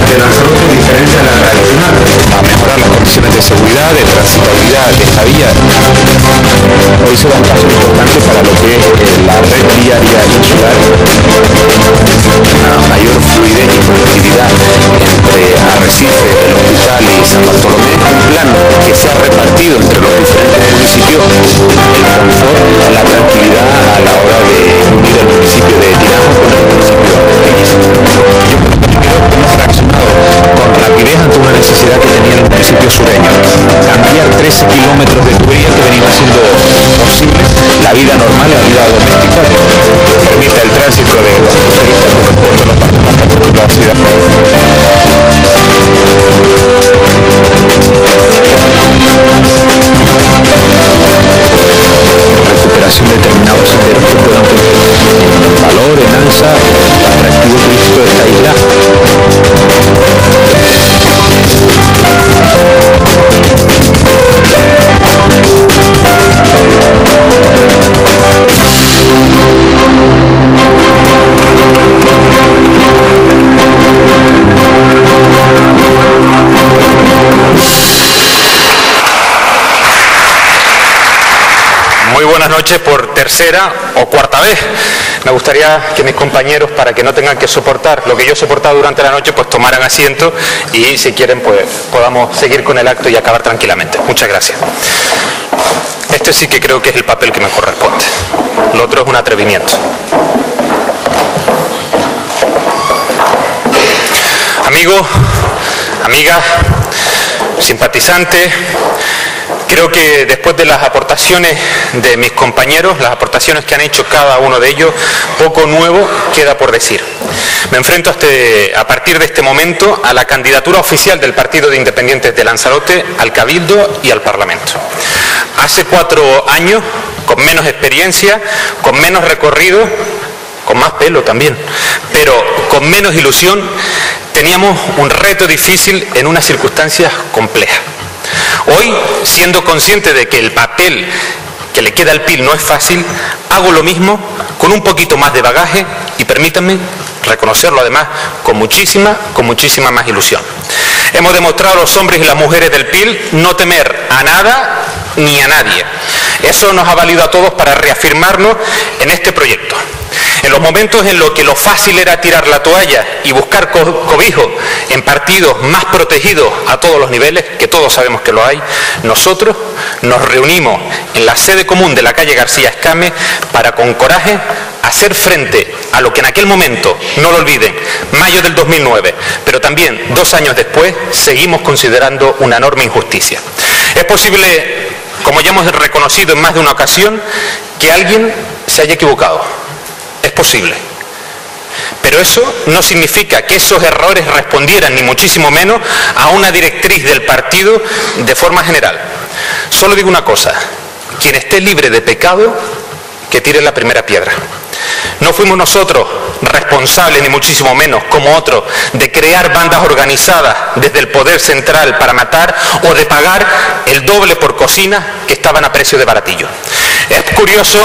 de Lanzarote diferente a la tradicional. A mejorar las condiciones de seguridad, de transitabilidad de esta vía. Hoy se da un paso importante para lo que es la red viaria insular, una mayor fluidez y conectividad entre Arrecife, el Hospital y San Bartolomé, un plan que se ha repartido entre los diferentes municipios el confort, la tranquilidad a la hora de unir el municipio de Tinajo con el municipio de Peñas. Hemos reaccionado con rapidez ante una necesidad que tenía el municipio sureño: cambiar 13 kilómetros de tubería que venía siendo posible la vida normal, la vida doméstica, que permita el tránsito de los turistas por todos los parques más de la ciudad. Recuperación de determinados senderos que puedan poner en valor, en alza, el atractivo turístico de esta isla. Muy buenas noches por tercera o cuarta vez. Me gustaría que mis compañeros, para que no tengan que soportar lo que yo he soportado durante la noche, pues tomaran asiento y, si quieren, pues podamos seguir con el acto y acabar tranquilamente. Muchas gracias. Este sí que creo que es el papel que me corresponde. Lo otro es un atrevimiento. Amigos, amigas, simpatizantes, creo que después de las aportaciones de mis compañeros, las aportaciones que han hecho cada uno de ellos, poco nuevo queda por decir. Me enfrento a partir de este momento a la candidatura oficial del Partido de Independientes de Lanzarote al Cabildo y al Parlamento. Hace 4 años, con menos experiencia, con menos recorrido, con más pelo también, pero con menos ilusión, teníamos un reto difícil en unas circunstancias complejas. Hoy, siendo consciente de que el papel que le queda al PIL no es fácil, hago lo mismo con un poquito más de bagaje y permítanme reconocerlo además con muchísima más ilusión. Hemos demostrado a los hombres y las mujeres del PIL no temer a nada ni a nadie. Eso nos ha valido a todos para reafirmarnos en este proyecto. En los momentos en los que lo fácil era tirar la toalla y buscar cobijo en partidos más protegidos a todos los niveles, que todos sabemos que lo hay, nosotros nos reunimos en la sede común de la calle García Escame para, con coraje, hacer frente a lo que en aquel momento, no lo olviden, mayo del 2009, pero también 2 años después, seguimos considerando una enorme injusticia. Es posible, como ya hemos reconocido en más de una ocasión, que alguien se haya equivocado. Es posible. Pero eso no significa que esos errores respondieran, ni muchísimo menos, a una directriz del partido de forma general. Solo digo una cosa: quien esté libre de pecado, que tire la primera piedra. No fuimos nosotros responsables, ni muchísimo menos, como otros, de crear bandas organizadas desde el poder central para matar o de pagar el doble por cocinas que estaban a precio de baratillo. Es curioso...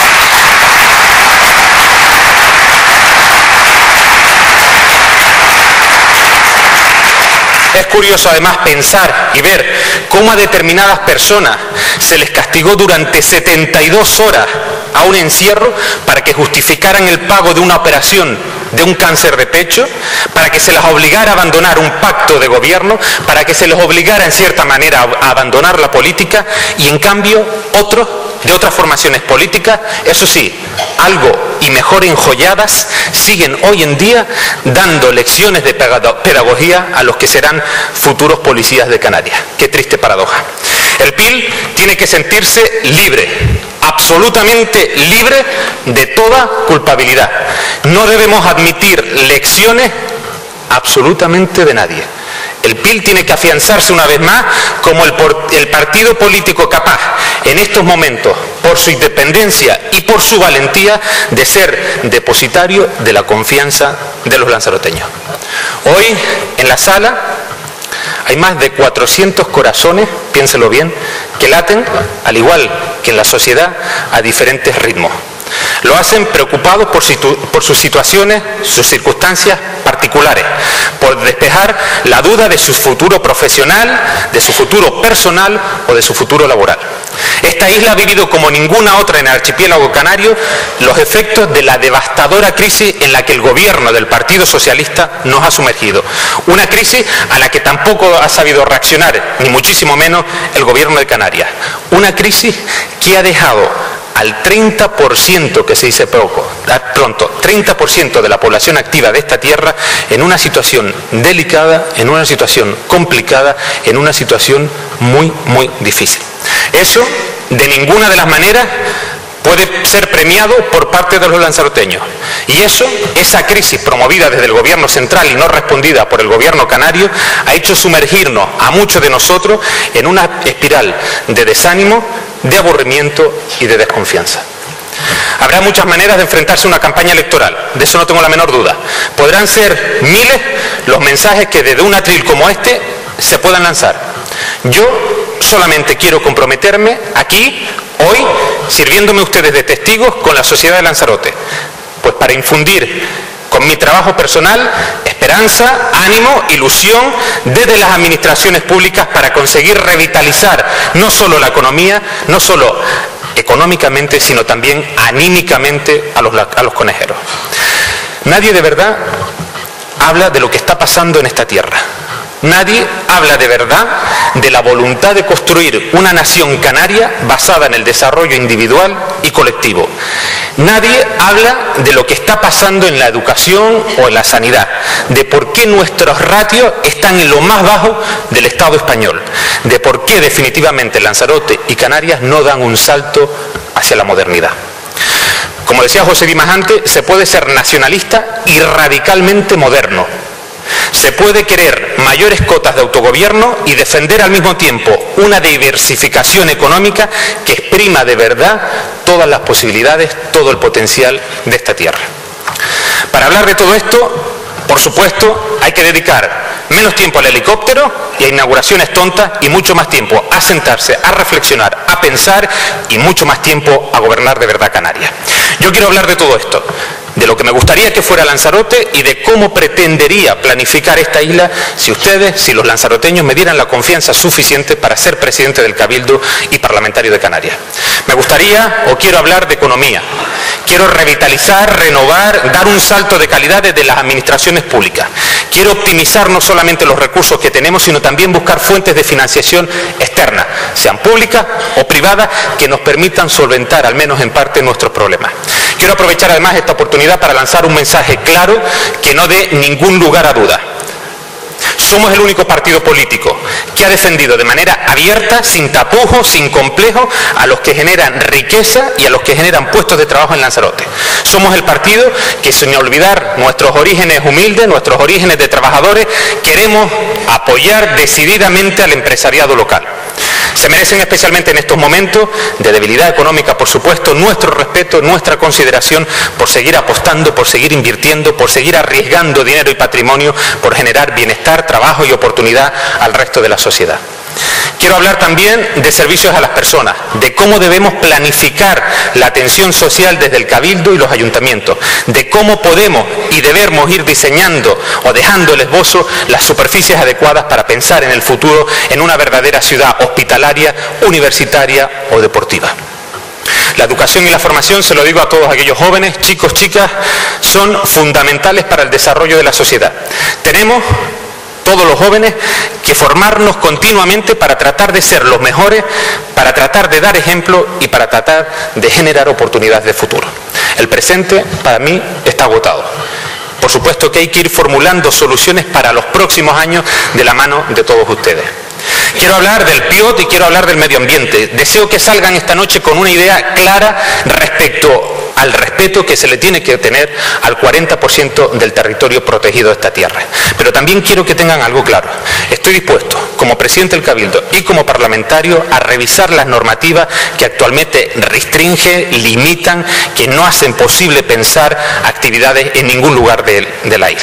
Es curioso además pensar y ver cómo a determinadas personas se les castigó durante 72 horas a un encierro para que justificaran el pago de una operación de un cáncer de pecho, para que se les obligara a abandonar un pacto de gobierno, para que se les obligara en cierta manera a abandonar la política, y en cambio otros de otras formaciones políticas, eso sí, algo y mejor enjolladas, siguen hoy en día dando lecciones de pedagogía a los que serán futuros policías de Canarias. Qué triste paradoja. El PIL tiene que sentirse libre, absolutamente libre de toda culpabilidad. No debemos admitir lecciones absolutamente de nadie. El PIL tiene que afianzarse una vez más como el partido político capaz, en estos momentos, por su independencia y por su valentía, de ser depositario de la confianza de los lanzaroteños. Hoy, en la sala, hay más de 400 corazones, piénselo bien, que laten, al igual que en la sociedad, a diferentes ritmos. Lo hacen preocupados por sus situaciones, sus circunstancias particulares, por despejar la duda de su futuro profesional, de su futuro personal o de su futuro laboral. Esta isla ha vivido como ninguna otra en el archipiélago canario los efectos de la devastadora crisis en la que el gobierno del Partido Socialista nos ha sumergido. Una crisis a la que tampoco ha sabido reaccionar, ni muchísimo menos el gobierno de Canarias. Una crisis que ha dejado al 30%, que se dice pronto, 30% de la población activa de esta tierra en una situación delicada, en una situación complicada, en una situación muy, muy difícil. Eso, de ninguna de las maneras, puede ser premiado por parte de los lanzaroteños. Y eso, esa crisis promovida desde el gobierno central y no respondida por el gobierno canario, ha hecho sumergirnos a muchos de nosotros en una espiral de desánimo, de aburrimiento y de desconfianza. Habrá muchas maneras de enfrentarse a una campaña electoral, de eso no tengo la menor duda. Podrán ser miles los mensajes que desde un atril como este se puedan lanzar. Yo solamente quiero comprometerme aquí, hoy, sirviéndome ustedes de testigos con la sociedad de Lanzarote, pues para infundir con mi trabajo personal esperanza, ánimo, ilusión desde las administraciones públicas para conseguir revitalizar no solo la economía, no solo económicamente, sino también anímicamente a los conejeros. Nadie de verdad habla de lo que está pasando en esta tierra. Nadie habla de verdad de la voluntad de construir una nación canaria basada en el desarrollo individual y colectivo. Nadie habla de lo que está pasando en la educación o en la sanidad, de por qué nuestros ratios están en lo más bajo del Estado español, de por qué definitivamente Lanzarote y Canarias no dan un salto hacia la modernidad. Como decía José Dimas antes, se puede ser nacionalista y radicalmente moderno. Se puede querer mayores cotas de autogobierno y defender al mismo tiempo una diversificación económica que exprima de verdad todas las posibilidades, todo el potencial de esta tierra. Para hablar de todo esto, por supuesto, hay que dedicar menos tiempo al helicóptero y a inauguraciones tontas y mucho más tiempo a sentarse, a reflexionar, a pensar y mucho más tiempo a gobernar de verdad Canarias. Yo quiero hablar de todo esto, de lo que me gustaría que fuera Lanzarote y de cómo pretendería planificar esta isla si ustedes, si los lanzaroteños me dieran la confianza suficiente para ser presidente del Cabildo y parlamentario de Canarias. Me gustaría o quiero hablar de economía. Quiero revitalizar, renovar, dar un salto de calidad desde las administraciones públicas. Quiero optimizar no solamente los recursos que tenemos, sino también buscar fuentes de financiación externas, sean públicas o privadas, que nos permitan solventar, al menos en parte, nuestros problemas. Quiero aprovechar además esta oportunidad para lanzar un mensaje claro que no dé ningún lugar a duda. Somos el único partido político que ha defendido de manera abierta, sin tapujos, sin complejos, a los que generan riqueza y a los que generan puestos de trabajo en Lanzarote. Somos el partido que, sin olvidar nuestros orígenes humildes, nuestros orígenes de trabajadores, queremos apoyar decididamente al empresariado local. Se merecen especialmente en estos momentos de debilidad económica, por supuesto, nuestro respeto, nuestra consideración por seguir apostando, por seguir invirtiendo, por seguir arriesgando dinero y patrimonio, por generar bienestar, trabajo y oportunidad al resto de la sociedad. Quiero hablar también de servicios a las personas, de cómo debemos planificar la atención social desde el Cabildo y los ayuntamientos, de cómo podemos y debemos ir diseñando o dejando el esbozo las superficies adecuadas para pensar en el futuro en una verdadera ciudad hospitalaria, universitaria o deportiva. La educación y la formación, se lo digo a todos aquellos jóvenes, chicos, chicas, son fundamentales para el desarrollo de la sociedad. Tenemos todos los jóvenes que formarnos continuamente para tratar de ser los mejores, para tratar de dar ejemplo y para tratar de generar oportunidades de futuro. El presente, para mí, está agotado. Por supuesto que hay que ir formulando soluciones para los próximos años de la mano de todos ustedes. Quiero hablar del PIOT y quiero hablar del medio ambiente. Deseo que salgan esta noche con una idea clara respecto al respeto que se le tiene que tener al 40% del territorio protegido de esta tierra. Pero también quiero que tengan algo claro. Estoy dispuesto, como presidente del Cabildo y como parlamentario, a revisar las normativas que actualmente restringen, limitan, que no hacen posible pensar actividades en ningún lugar de la isla.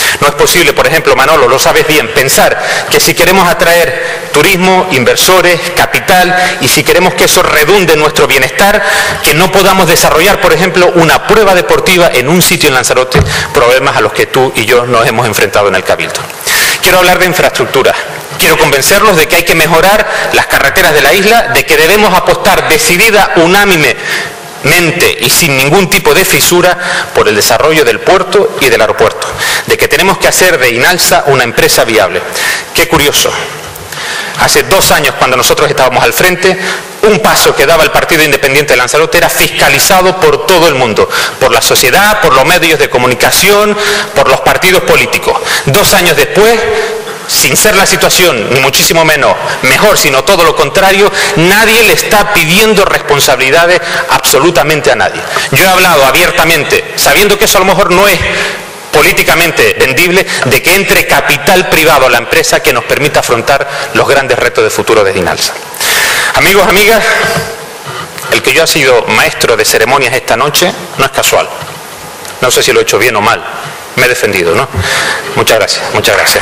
No es posible, por ejemplo, Manolo, lo sabes bien, pensar que si queremos atraer turismo, inversores, capital, y si queremos que eso redunde en nuestro bienestar, que no podamos desarrollar, por ejemplo, una prueba deportiva en un sitio en Lanzarote, problemas a los que tú y yo nos hemos enfrentado en el Cabildo. Quiero hablar de infraestructura. Quiero convencerlos de que hay que mejorar las carreteras de la isla, de que debemos apostar decidida, unánimemente y sin ningún tipo de fisura por el desarrollo del puerto y del aeropuerto, de que tenemos que hacer de Inalsa una empresa viable. Qué curioso. Hace 2 años, cuando nosotros estábamos al frente, un paso que daba el Partido Independiente de Lanzarote era fiscalizado por todo el mundo, por la sociedad, por los medios de comunicación, por los partidos políticos. 2 años después, sin ser la situación, ni muchísimo menos mejor, sino todo lo contrario, nadie le está pidiendo responsabilidades absolutamente a nadie. Yo he hablado abiertamente, sabiendo que eso a lo mejor no es políticamente vendible, de que entre capital privado a la empresa que nos permita afrontar los grandes retos de futuro de Inalsa. Amigos, amigas, el que yo haya sido maestro de ceremonias esta noche no es casual. No sé si lo he hecho bien o mal. Me he defendido, ¿no? Muchas gracias, muchas gracias.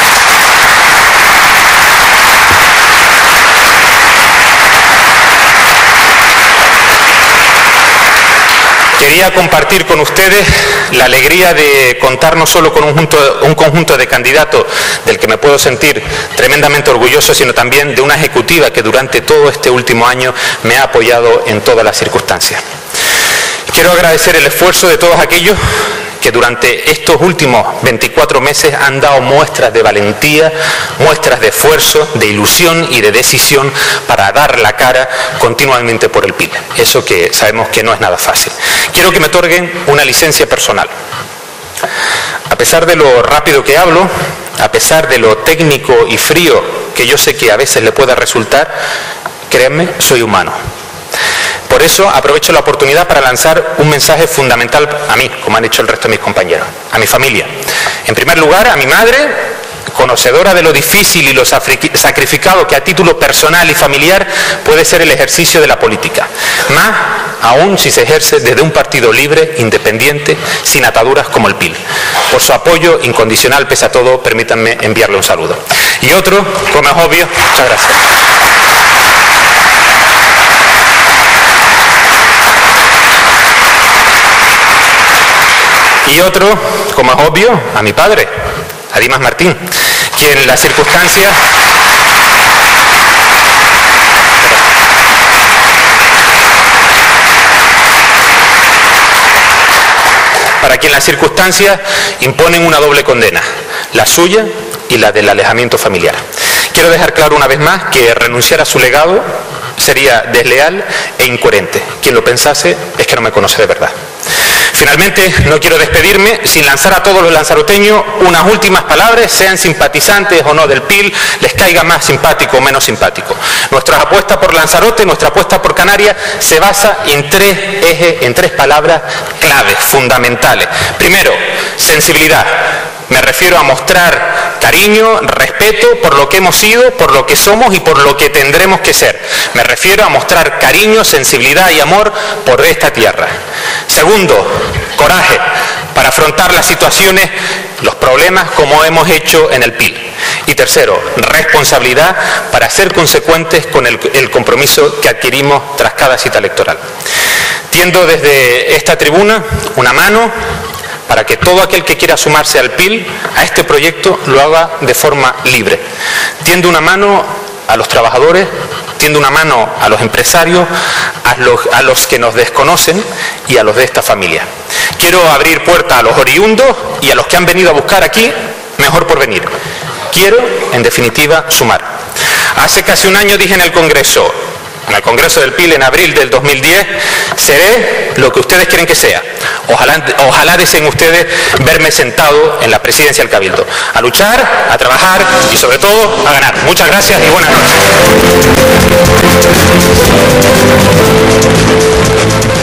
Quería compartir con ustedes la alegría de contar no solo con un conjunto de candidatos del que me puedo sentir tremendamente orgulloso, sino también de una ejecutiva que durante todo este último año me ha apoyado en todas las circunstancias. Quiero agradecer el esfuerzo de todos aquellos que durante estos últimos 24 meses han dado muestras de valentía, muestras de esfuerzo, de ilusión y de decisión para dar la cara continuamente por el PIL. Eso que sabemos que no es nada fácil. Quiero que me otorguen una licencia personal. A pesar de lo rápido que hablo, a pesar de lo técnico y frío que yo sé que a veces le pueda resultar, créanme, soy humano. Por eso aprovecho la oportunidad para lanzar un mensaje fundamental a mí, como han hecho el resto de mis compañeros, a mi familia. En primer lugar, a mi madre, conocedora de lo difícil y lo sacrificado que a título personal y familiar puede ser el ejercicio de la política, más aún si se ejerce desde un partido libre, independiente, sin ataduras como el PIL. Por su apoyo incondicional, pese a todo, permítanme enviarle un saludo. Y otro, como es obvio, muchas gracias. Y otro, como es obvio, a mi padre, a Dimas Martín, quien en las circunstancias... para quien las circunstancias imponen una doble condena, la suya y la del alejamiento familiar. Quiero dejar claro una vez más que renunciar a su legado sería desleal e incoherente. Quien lo pensase es que no me conoce de verdad. Finalmente, no quiero despedirme sin lanzar a todos los lanzaroteños unas últimas palabras, sean simpatizantes o no del PIL, les caiga más simpático o menos simpático. Nuestra apuesta por Lanzarote, nuestra apuesta por Canarias, se basa en 3 ejes, en 3 palabras claves, fundamentales. Primero, sensibilidad. Me refiero a mostrar cariño, respeto por lo que hemos sido, por lo que somos y por lo que tendremos que ser. Me refiero a mostrar cariño, sensibilidad y amor por esta tierra. Segundo, coraje para afrontar las situaciones, los problemas como hemos hecho en el PIL. Y tercero, responsabilidad para ser consecuentes con el compromiso que adquirimos tras cada cita electoral. Tiendo desde esta tribuna una mano para que todo aquel que quiera sumarse al PIL, a este proyecto, lo haga de forma libre. Tiendo una mano a los trabajadores, tiendo una mano a los empresarios, a los que nos desconocen y a los de esta familia. Quiero abrir puerta a los oriundos y a los que han venido a buscar aquí mejor porvenir. Quiero, en definitiva, sumar. Hace casi un año dije en el Congreso del PIL en abril del 2010, seré lo que ustedes quieren que sea. Ojalá deseen ustedes verme sentado en la presidencia del Cabildo. A luchar, a trabajar y sobre todo a ganar. Muchas gracias y buenas noches.